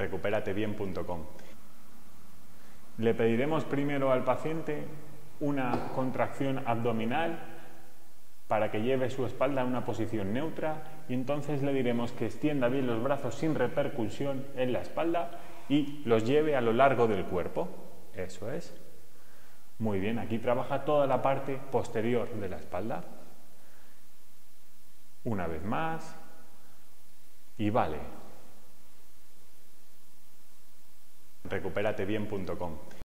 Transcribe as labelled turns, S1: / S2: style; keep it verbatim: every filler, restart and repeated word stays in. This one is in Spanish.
S1: recupérate bien punto com. Le pediremos primero al paciente una contracción abdominal para que lleve su espalda a una posición neutra y entonces le diremos que extienda bien los brazos sin repercusión en la espalda y los lleve a lo largo del cuerpo. Eso es. Muy bien, aquí trabaja toda la parte posterior de la espalda. Una vez más. Y vale. recupérate bien punto com.